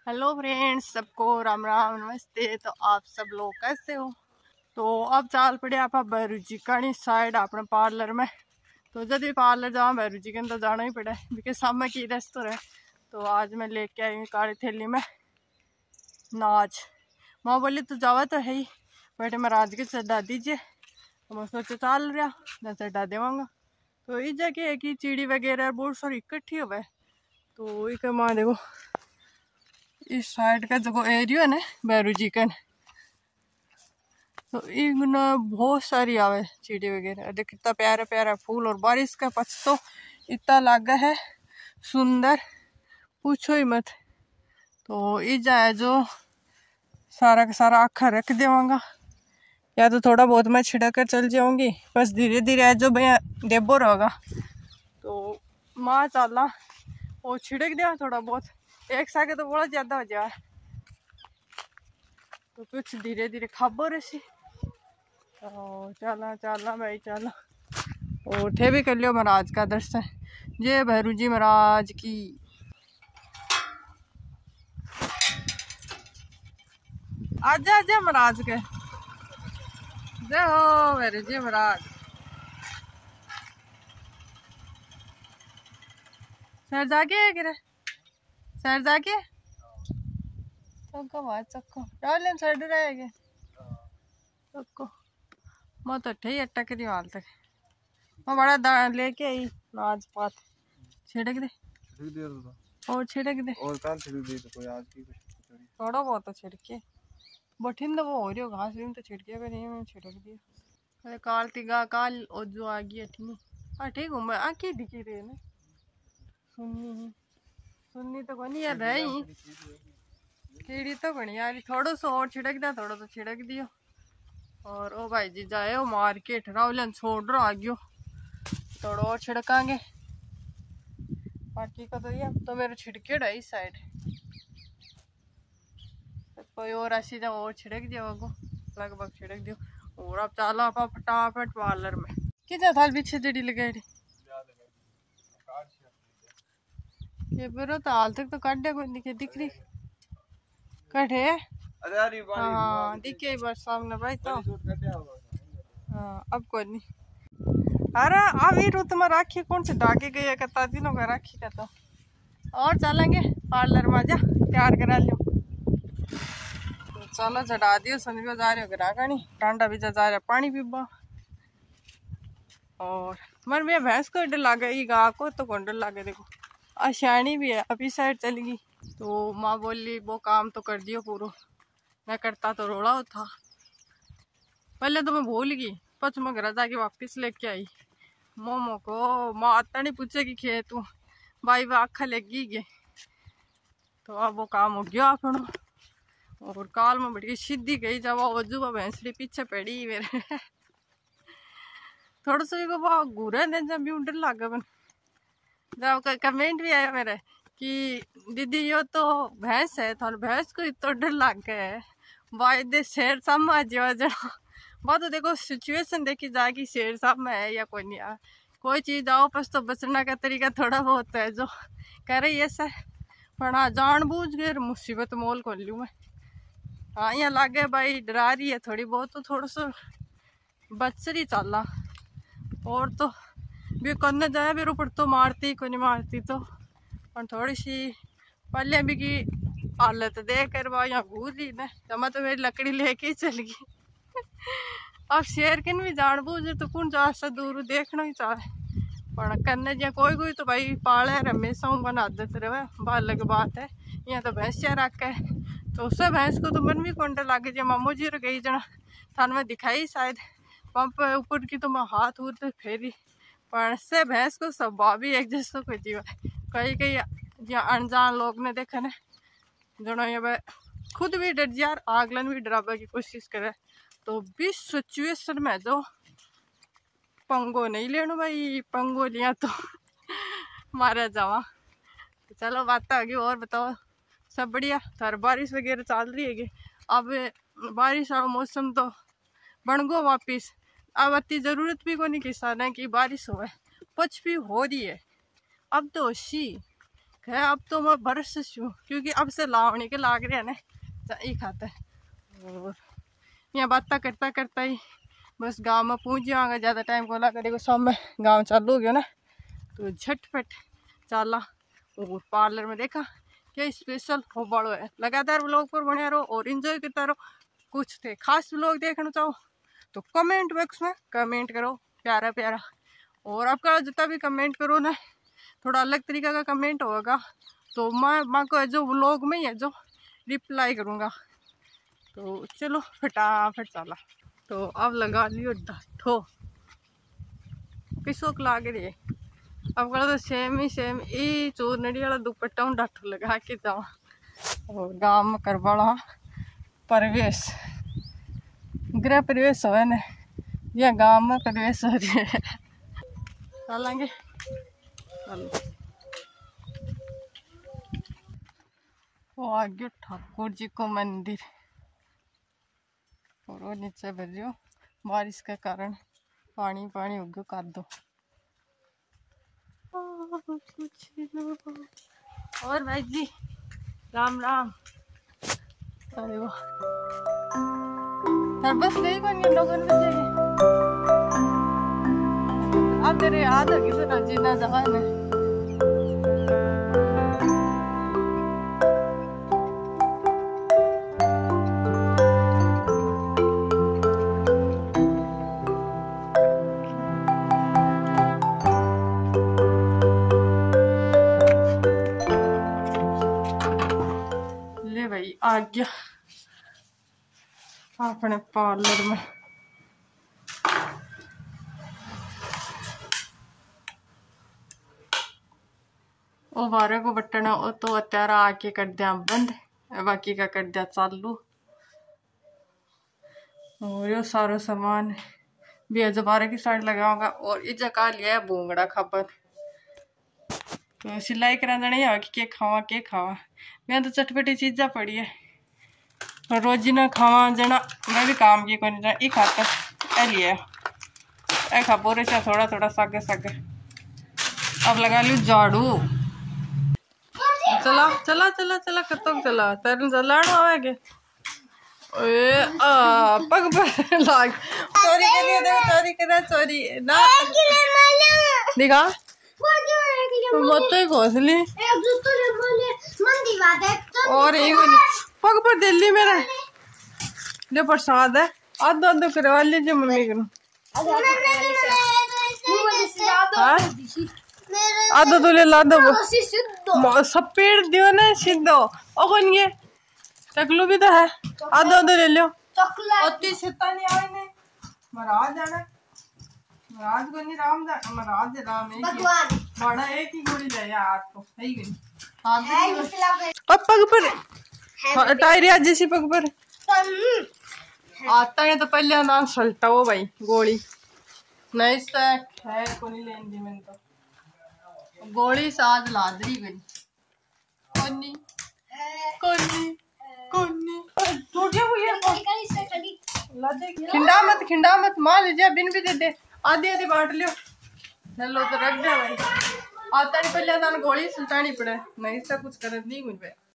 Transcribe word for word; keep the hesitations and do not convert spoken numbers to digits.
Hello friends, सबको राम राम नमस्ते। तो आप सब लोग कैसे हो? तो अब चाल पड़े आप भैरूजी कानी साइड अपने पार्लर में। तो जब भी पार्लर जाऊँ भैरूजी के तो जाना ही पड़े क्योंकि सामने की रेस्टोर है। तो आज मैं लेके आई हूँ काली थैली में नाच। माँ बोली तो जावा तो है ही, बेटे महाराज के चढ़ा दीजिए। तो मैं सोचा चाल रहा मैं चढ़ा देवांगा। तो इस जगह है कि चिड़ी वगैरह बहुत सारी इकट्ठी हुआ है। तो एक माँ देखो इस साइड का जो एरिया है ना भैरूजी का, तो इन बहुत सारी आवे चिड़ी वगैरह। देख कितना प्यारा प्यारा फूल, और बारिश का पक्ष तो इतना लागा है सुंदर, पूछो ही मत। तो इस जाए जो सारा का सारा आखा रख देवांगा, या तो थोड़ा बहुत मैं छिड़क कर चल जाऊंगी। बस धीरे धीरे जो भैया डेबो रहेगा तो माँ चाला वो छिड़क दिया थोड़ा बहुत। एक साके तो बहुत ज्यादा हो जाए, तो कुछ धीरे धीरे खाबो रही। तो चला चला भाई चला, उठे भी कर लियो महाराज का दर्शन। जय भैरू जी महाराज की। आजा आजा महाराज के जय हो भैरू जी महाराज। सर जाके गिरे सर जाके चक्को बात चक्को डालें सर रहेगे चक्को। मैं तो ठे अट्टा करी हाल तक मैं बड़ा दान लेके आई नाच पात छिड़क दे और छिड़क दे और काल छिड़क दे। तो कोई आज की थोड़ा बहुत तो छिड़के बठिन तो वो हो रही हो घास तो छिड़के पे नहीं मैं छिड़क दिया। अरे काल तिगा काल और जो आ गई अठी हाँ ठीक हूँ मैं आँखें दिखी रही है ना। सुननी सुननी तो कोनी यार रही कीड़ी तो बनी यार। थोड़ा सा और छिड़क दिया, थोड़ा तो छिड़क दियो। और ओ भाई जी जाए हो मार्केट रावलन छोड़ रहा आ गयो, थोड़ा और छिड़कांगे। बाकी का तो ये तो मेरे छिड़के रहा इस साइड, तो कोई और ऐसी जगह और छिड़क दिया वो लगभग छिड़क दियो। और अब चालो आप फटाफट पार्लर में कितना थाल पीछे जड़ी लगाई ये बरो तो हाल तक तो काटे कोई दिखे दिख रही कटे। हाँ दिखे बस सामने भाई तो हाँ अब कोई नहीं। अरे अब ये रो तुम्हारा राखी कौन से डाके गए कता दिनों का राखी का। तो और चलेंगे पार्लर में, जा तैयार करा लियो। तो चलो चढ़ा दियो संजो जा रहे हो ग्राहका नहीं टांडा भी जा रहा पानी पीबा। और मन में भैंस को डर लागे, ये गा को तो कौन डर लागे। देखो आशानी भी है अभी साइड चली गई। तो माँ बोली वो काम तो कर दियो पूरा, मैं करता तो रोड़ा था। पहले तो मैं भूल गई, पच मैं घर जाके वापिस लेके आई मोमो को। माँ आता नहीं पूछेगी खे तू भाई वो आखा लगी गए। तो अब वो काम हो गया अपना। और काल में बढ़ गई सीधी गई जब वजूबा भैंसड़ी पीछे पड़ी मेरे थोड़ा सा को वो घूरे ने जब भी डर लगा बन। जब कमेंट भी आया मेरे कि दीदी यो तो भैंस है थाने भैंस को इतना डर लग गया है भाई दे शेर सामने जना बात। तो देखो सिचुएशन देखी जाएगी शेर सामने है या कोई नहीं है। कोई चीज आओ बस तो बचने का तरीका थोड़ा बहुत है जो करे ऐसा, पर हाँ जानबूझ के मुसीबत मोल कर लूँ मैं। हाँ यहाँ लागे भाई डरा रही है थोड़ी बहुत, तो थोड़ा सा बच रही चाला। और तो भी करने जाए भी ऊपर तो मारती को नहीं मारती तो, और थोड़ी सी पहले भी की हालत देख कर वह यहाँ घूर रही ना जमा तो मेरी लकड़ी लेके ही चल गई अब शेर किन भी जान बूझे तो कौन जा सा दूर देखना ही चाहे, पर करने जा कोई कोई तो भाई पाले हमेशा बना आदत रहे बात अलग बात है। यहाँ तो भैंसिया रख है तो उससे भैंस को तो मन भी कौन लागे जो मामू जी गई जना थान में दिखाई शायद पंप ऊपर की तो मैं हाथ हूथ फेरी, पर से भैंस को स्वभाव भी एक जैसा कोई जीवा। कई कई जो अनजान लोग ने देखा ना जनो ये खुद भी डर यार आगलन भी डराबे की कोशिश करे। तो बीस सिचुएशन में जो पंगो नहीं लेना भाई, पंगो लिया तो मारा जावा। तो चलो बात आ गई और बताओ सब बढ़िया। थार बारिश वगैरह चल रही है कि अब बारिश वाला मौसम तो बन गो वापिस। अब इतनी जरूरत भी को नहीं किसान है कि बारिश हो, कुछ भी हो रही है अब तो सी है अब तो मैं बरस छू क्योंकि अब से लावणी के लाग रहे हैं ना ये खाता है। और यहाँ बातें करता करता ही बस गांव में पहुँच जाऊँगा, ज़्यादा टाइम को ला करेगा। सब में गांव चालू हो गया ना तो झटपट चाला। और पार्लर में देखा क्या स्पेशल हो बड़ो है। लगातार व्लॉग पर बने रहो और इन्जॉय करता रहो। कुछ थे खास व्लॉग देखना चाहो तो कमेंट बॉक्स में कमेंट करो प्यारा प्यारा। और आपका जितना भी कमेंट करो ना थोड़ा अलग तरीका का कमेंट होगा तो मैं माँ को जो व्लॉग में ही है जो रिप्लाई करूँगा। तो चलो फटाफट चला। तो अब लगा लियो डाठो किसोक लाग रही है। अब कल तो सेम ही सेम ई चूरनड़ी वाला दुपट्टा हूँ डाठो लगा के जावा। और गाँव में करवाड़ा प्रवेश गृह प्रवेश हो न या गाँव में प्रवेश हो रही है। चलेंगे वो आगे ठाकुर जी को मंदिर और वो नीचे भरियो बारिश के कारण पानी पानी हो गयो कर दो कुछ लोग। और भाई जी राम राम। अरे वो बस गई कौन ये लोगों ने जाइए अब तेरे याद होगी तो जीना जहान है। ले भाई आ गया अपने पार्लर में। वो बारह को बटन है तो अत्यारा आके कर दिया बंद बाकी का कर दिया चालू। और यो सारा सामान भी है जो बारह की साइड लगाऊंगा। और इस जगह लिया है भूंगड़ा खबर तो सिलाई करा नहीं आ कि के खावा के खावा मैं तो चटपटी चीज़ा पड़ी है और रोजी ना खावा जना मैं भी काम की कोई ई खाता ए लिया ए खा बोरे से थोड़ा थोड़ा सागे सागे। अब लगा लू झाड़ू चला चला चला चला कतों चला तेरे चलाना आवेगे ओए आ पग पर लाग चोरी के लिए देखो चोरी करा चोरी ना दिखा मत ही घोसली और एक पग पर दिल्ली मेरा जो प्रसाद है आधो आधो करवा लीजिए मम्मी को आधो तो ले ला दो सब पेड़ दियो ना सीधो ओ कौन ये टकलू भी तो है आधो आधो ले लो अति शैतानी आए ने महाराज जाना महाराज को नहीं राम जा महाराज राम एक ही बड़ा एक ही गोली ले यार तो सही गई हां पग पर टायर आज जैसी पग पर आता है तो पहले नाम सल्टा हो भाई गोली नहीं सक है को नहीं लेन दी मैंने तो गोली साथ लादरी गई कोनी कोनी कोनी टूट गया वो ये लादे खिंडा मत खिंडा मत मार लीजिए बिन भी दे दे आधी आधी बांट लियो लो तो रख दे भाई आता नहीं पहले नाम गोली सुल्टानी पड़े नहीं इसका कुछ कर नहीं कुछ